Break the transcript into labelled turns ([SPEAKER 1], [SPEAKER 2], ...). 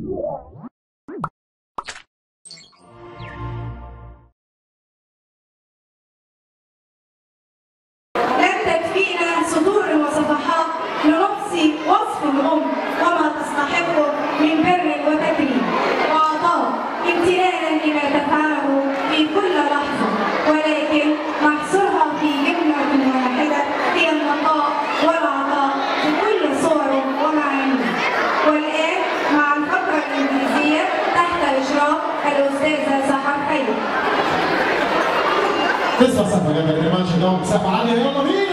[SPEAKER 1] سطور وصفحات لنحصي وصف الأم وما تستحقه من بر وتكريم وعطاء امتنانا لما تفعله في كل لحظة، ولكن محصورها في جملة واحدة هي النقاء والعطاء في كل صوره ومعانيه. والآن مع الفقرة الإنجليزية تحت إشراف الأستاذة سحر خير.
[SPEAKER 2] تسمع سقفة جنب الرمال شجاع مسقفة عالية، يلا بينا.